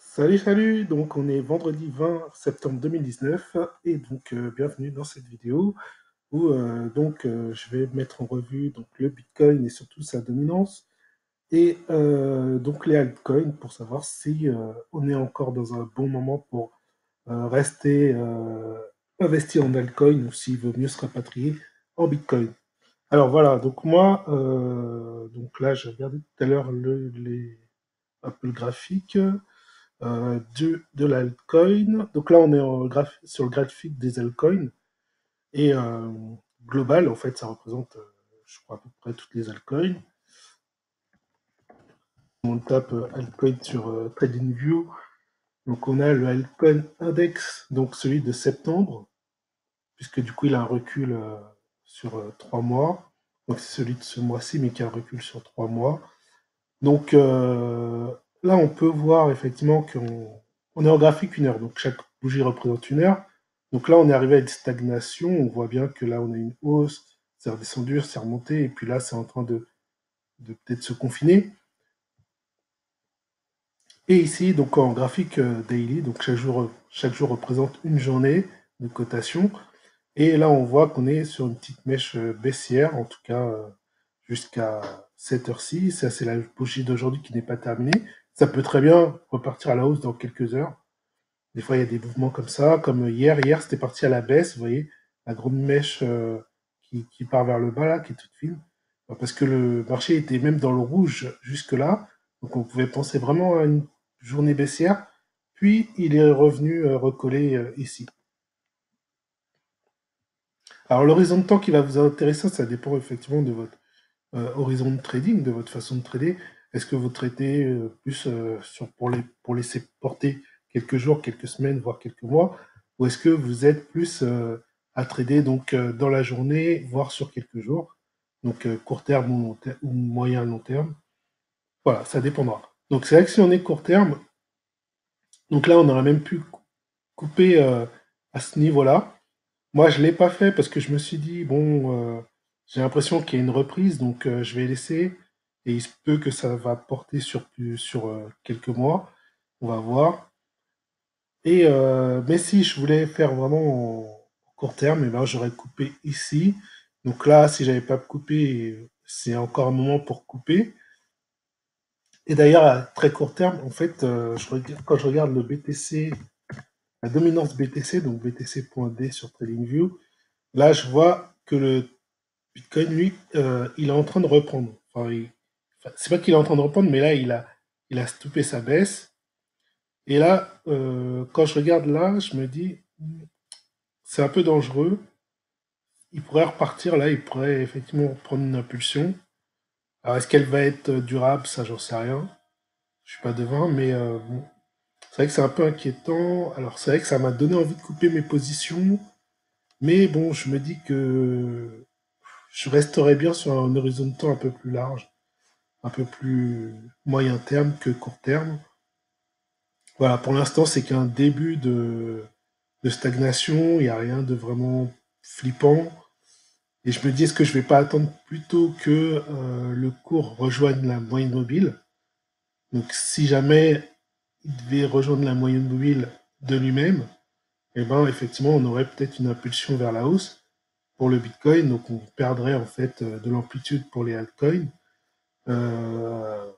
Salut, salut! Donc, on est vendredi 20 septembre 2019 et donc bienvenue dans cette vidéo où je vais mettre en revue donc le Bitcoin et surtout sa dominance et donc les altcoins pour savoir si on est encore dans un bon moment pour rester investi en altcoin ou s'il vaut mieux se rapatrier en Bitcoin. Alors voilà, donc moi, donc là, j'ai regardé tout à l'heure un peu le graphique de l'altcoin. Donc là, on est sur le graphique des altcoins. Et global, en fait, ça représente, je crois, à peu près toutes les altcoins. On tape altcoin sur TradingView. Donc on a le altcoin index, donc celui de septembre, puisque du coup, il a un recul sur 3 mois. Donc c'est celui de ce mois-ci, mais qui a un recul sur 3 mois. Donc là, on peut voir effectivement qu'on est en graphique 1 heure. Donc chaque bougie représente 1 heure. Donc là, on est arrivé à une stagnation. On voit bien que là, on a une hausse. C'est redescendu, c'est remonté. Et puis là, c'est en train de peut-être se confiner. Et ici, donc en graphique daily, donc chaque jour représente une journée de cotation. Et là, on voit qu'on est sur une petite mèche baissière, en tout cas jusqu'à cette heure-ci. Ça, c'est la bougie d'aujourd'hui qui n'est pas terminée. Ça peut très bien repartir à la hausse dans quelques heures. Des fois, il y a des mouvements comme ça, comme hier. Hier, c'était parti à la baisse, vous voyez, la grande mèche qui part vers le bas, là, qui est toute fine. Parce que le marché était même dans le rouge jusque-là. Donc, on pouvait penser vraiment à une journée baissière. Puis, il est revenu recoller ici. Alors, l'horizon de temps qui va vous intéresser, ça dépend effectivement de votre horizon de trading, de votre façon de trader. Est-ce que vous tradez plus pour laisser porter quelques jours, quelques semaines, voire quelques mois, ou est-ce que vous êtes plus à trader donc dans la journée, voire sur quelques jours, donc court terme ou moyen long terme. Voilà, ça dépendra. Donc c'est vrai que si on est court terme, donc là on aurait même pu couper à ce niveau-là. Moi, je l'ai pas fait parce que je me suis dit, bon, j'ai l'impression qu'il y a une reprise, donc je vais laisser. Et il se peut que ça va porter sur quelques mois. On va voir. Et, mais si je voulais faire vraiment en court terme, eh ben, j'aurais coupé ici. Donc là, si j'avais pas coupé, c'est encore un moment pour couper. Et d'ailleurs, à très court terme, en fait, quand je regarde le BTC, la dominance BTC, donc BTC.D sur TradingView, là, je vois que le Bitcoin, lui, il est en train de reprendre. C'est pas qu'il est en train de reprendre, mais là, il a stoppé sa baisse. Et là, quand je regarde là, je me dis, c'est un peu dangereux. Il pourrait repartir là, il pourrait effectivement prendre une impulsion. Alors, est-ce qu'elle va être durable? Ça, j'en sais rien. Je suis pas devin, mais bon. C'est vrai que c'est un peu inquiétant. Alors, c'est vrai que ça m'a donné envie de couper mes positions. Mais bon, je me dis que je resterai bien sur un horizon de temps un peu plus large, un peu plus moyen terme que court terme. Voilà, pour l'instant, c'est qu'un début de stagnation, il n'y a rien de vraiment flippant. Et je me dis, est-ce que je vais pas attendre plutôt que le cours rejoigne la moyenne mobile? Donc, si jamais il devait rejoindre la moyenne mobile de lui-même, eh ben, effectivement, on aurait peut-être une impulsion vers la hausse pour le Bitcoin. Donc, on perdrait en fait de l'amplitude pour les altcoins. Euh,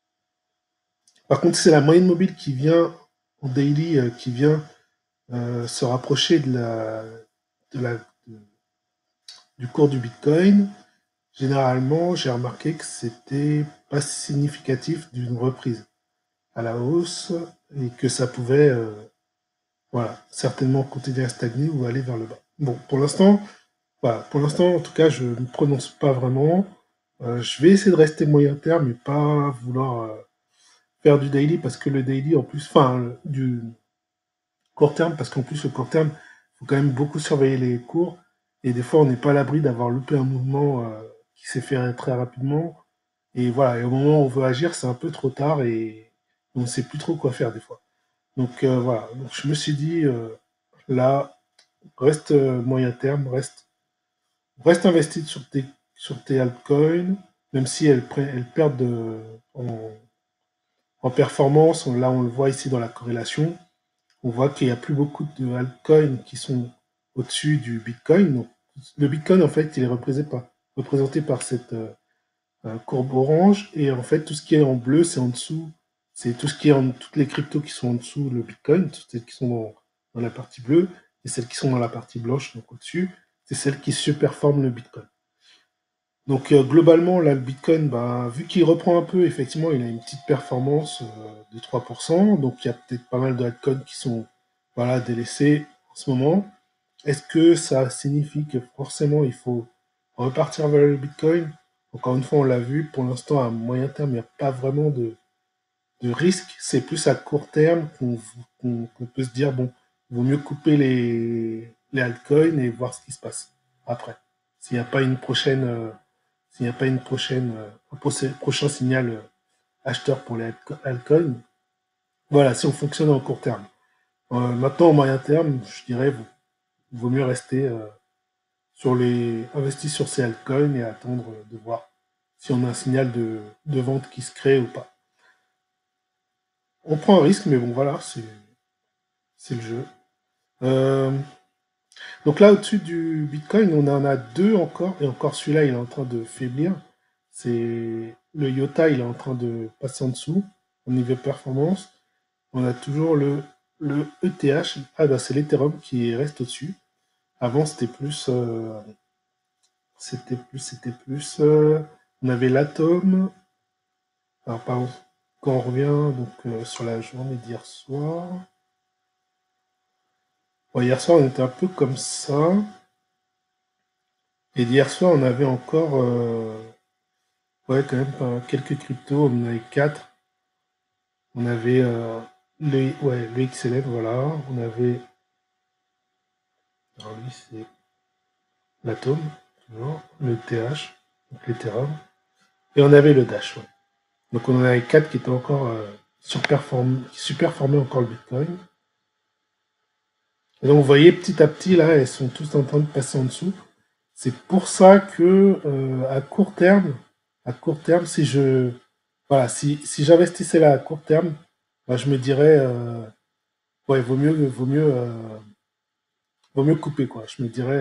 Par contre, c'est la moyenne mobile qui vient en daily, qui vient se rapprocher de la- de- du cours du Bitcoin. Généralement, j'ai remarqué que c'était pas significatif d'une reprise à la hausse et que ça pouvait, voilà, certainement continuer à stagner ou aller vers le bas. Bon, pour l'instant, voilà, pour l'instant, en tout cas, je ne me prononce pas vraiment. Je vais essayer de rester moyen terme et pas vouloir faire du daily parce que le daily, en plus, enfin, du court terme, parce qu'en plus, le court terme, il faut quand même beaucoup surveiller les cours. Et des fois, on n'est pas à l'abri d'avoir loupé un mouvement qui s'est fait très rapidement. Et voilà, et au moment où on veut agir, c'est un peu trop tard et on ne sait plus trop quoi faire des fois. Donc voilà, donc je me suis dit, là, reste moyen terme, reste investi sur tes altcoins, même si elles perdent en, En performance, là on le voit ici dans la corrélation, on voit qu'il n'y a plus beaucoup de altcoins qui sont au-dessus du Bitcoin. Donc, le Bitcoin, en fait, il est représenté par cette courbe orange, et en fait, tout ce qui est en bleu, c'est en dessous. C'est tout ce qui est toutes les cryptos qui sont en dessous le Bitcoin, toutes celles qui sont dans la partie bleue, et celles qui sont dans la partie blanche, donc au-dessus, c'est celles qui surperforment le Bitcoin. Donc globalement, là, le Bitcoin, bah, vu qu'il reprend un peu, effectivement, il a une petite performance de 3%. Donc il y a peut-être pas mal de altcoins qui sont voilà, délaissés en ce moment. Est-ce que ça signifie que forcément il faut repartir vers le Bitcoin? Encore une fois, on l'a vu, pour l'instant, à moyen terme, il n'y a pas vraiment de risque. C'est plus à court terme qu'on peut se dire, bon, il vaut mieux couper les altcoins et voir ce qui se passe après. S'il n'y a pas une prochaine, s'il n'y a pas une prochaine, prochain signal acheteur pour les altcoins, voilà, si on fonctionne en court terme. Maintenant, au moyen terme, je dirais, il vaut mieux rester investir sur ces altcoins et attendre de voir si on a un signal de vente qui se crée ou pas. On prend un risque, mais bon, voilà, c'est le jeu. Euh, donc là, au-dessus du Bitcoin, on en a deux encore, et encore celui-là, il est en train de faiblir. C'est le IOTA, il est en train de passer en dessous, au niveau performance. On a toujours le ETH, ah bah c'est l'Ethereum qui reste au-dessus. Avant, on avait l'Atom. Alors, par exemple, quand on revient donc, sur la journée d'hier soir, bon, hier soir, on était un peu comme ça. Et d'hier soir, on avait encore ouais, quand même quelques cryptos. On en avait quatre. On avait le XLM, voilà. On avait, alors lui, c'est l'Atom, toujours, le TH, donc l'Ethereum. Et on avait le Dash, ouais. Donc on en avait quatre qui étaient encore qui superformaient encore le Bitcoin. Et donc vous voyez, petit à petit, là, elles sont tous en train de passer en dessous. C'est pour ça que à court terme, si je voilà, si j'investissais là à court terme, bah, je me dirais ouais, vaut mieux couper quoi. Je me dirais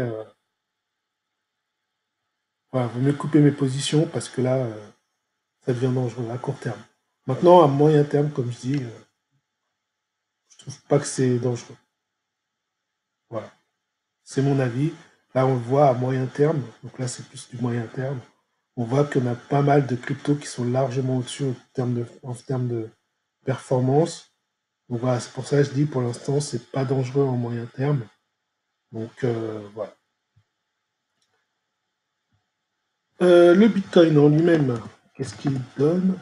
voilà, vaut mieux couper mes positions parce que là ça devient dangereux à court terme. Maintenant à moyen terme, comme je dis, je trouve pas que c'est dangereux. Voilà, c'est mon avis. Là on le voit à moyen terme, donc là c'est plus du moyen terme. On voit qu'on a pas mal de cryptos qui sont largement au-dessus en termes de performance. Donc voilà, c'est pour ça que je dis pour l'instant, c'est pas dangereux en moyen terme. Donc voilà. Le Bitcoin en lui-même, qu'est-ce qu'il donne?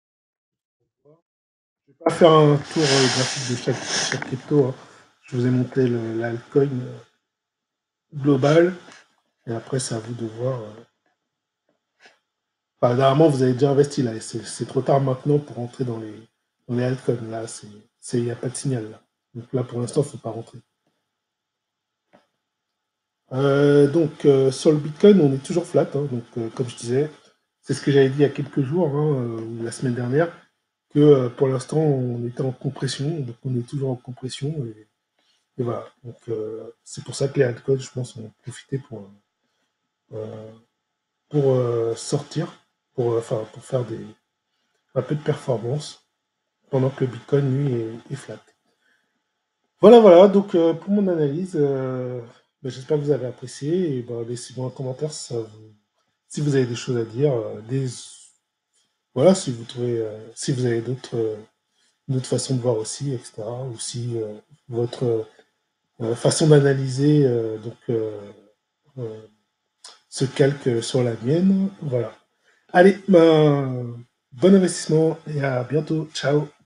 Je vais pas faire un tour graphique de chaque crypto, hein. Je vous ai montré l'altcoin global. Et après, c'est à vous de voir. Enfin, normalement, vous avez déjà investi là. Et c'est trop tard maintenant pour rentrer dans les altcoins. Là, il n'y a pas de signal là. Donc là, pour l'instant, il ne faut pas rentrer. Donc, sur le Bitcoin, on est toujours flat, hein. Donc, comme je disais, c'est ce que j'avais dit il y a quelques jours, hein, ou la semaine dernière, que pour l'instant, on était en compression. Donc, on est toujours en compression. Et voilà. Donc, c'est pour ça que les altcoins, je pense, ont profité euh, sortir, pour faire un peu de performance, pendant que le Bitcoin, lui, est flat. Voilà, voilà, donc pour mon analyse, ben, j'espère que vous avez apprécié et ben, laissez-moi un commentaire si vous avez des choses à dire. Voilà, si vous trouvez, si vous avez d'autres façons de voir aussi, etc. Ou si votre façon d'analyser euh, se calque sur la mienne. Voilà. Allez, ben, bon investissement et à bientôt. Ciao.